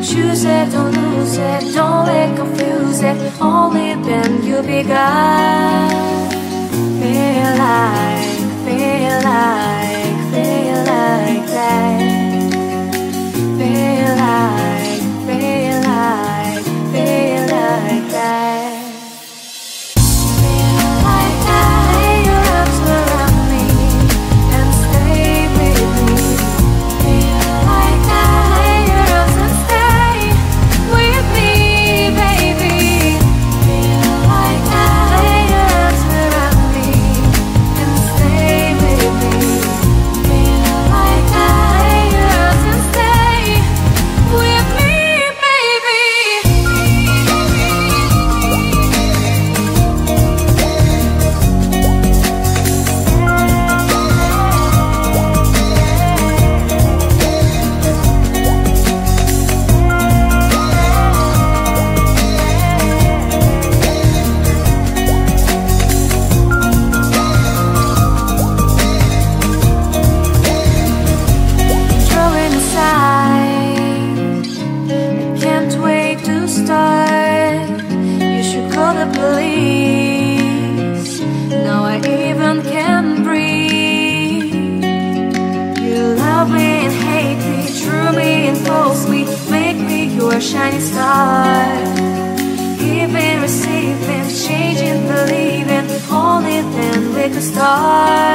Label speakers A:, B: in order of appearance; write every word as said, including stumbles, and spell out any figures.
A: choose it, don't lose it, don't let confuse it. Only then you begun. Feel like, feel like, feel like that. Feel like, feel like, feel like that. Feel like that. Lay your arms around me and stay with me. Feel like that. Lay your arms and stay with me, baby. Feel like that. Lay your arms around me and stay with me. Feel like that. Lay your arms and stay with me, baby. Drawing aside, I can't wait to start. You should call the police. Now I even can't breathe. You love me and hate me, true me and false me, make me your shining star. Giving, receiving, changing, believing, only then we could start.